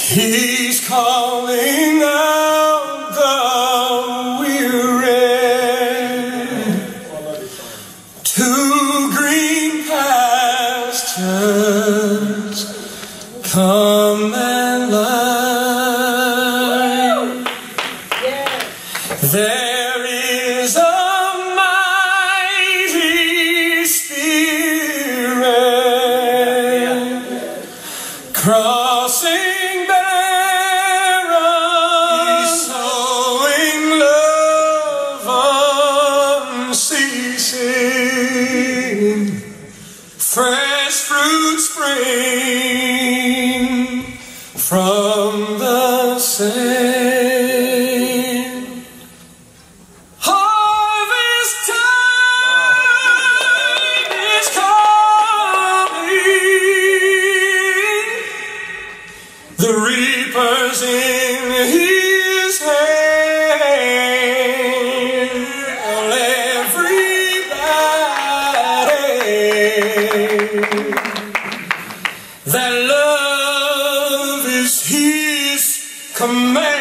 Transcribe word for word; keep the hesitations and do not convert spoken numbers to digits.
He's calling out the weary to green pastures. Come and lie. There is a mighty Spirit crossing barren, sowing love unceasing, fresh fruit spring from the sand. Harvest time is coming, the reaper's in his hand. Well, everybody that love is his command.